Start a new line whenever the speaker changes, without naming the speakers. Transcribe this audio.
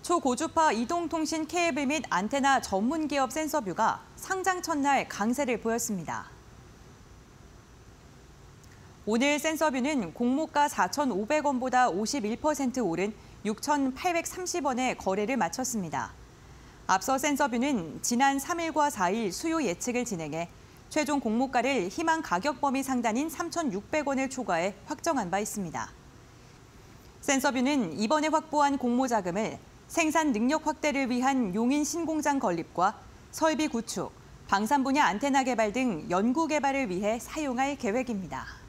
초고주파 이동통신 케이블 및 안테나 전문 기업 센서뷰가 상장 첫날 강세를 보였습니다. 오늘 센서뷰는 공모가 4,500원보다 51% 오른 6,830원에 거래를 마쳤습니다. 앞서 센서뷰는 지난 3일과 4일 수요 예측을 진행해 최종 공모가를 희망 가격 범위 상단인 3,600원을 초과해 확정한 바 있습니다. 센서뷰는 이번에 확보한 공모 자금을 생산 능력 확대를 위한 용인 신공장 건립과 설비 구축, 방산 분야 안테나 개발 등 연구 개발을 위해 사용할 계획입니다.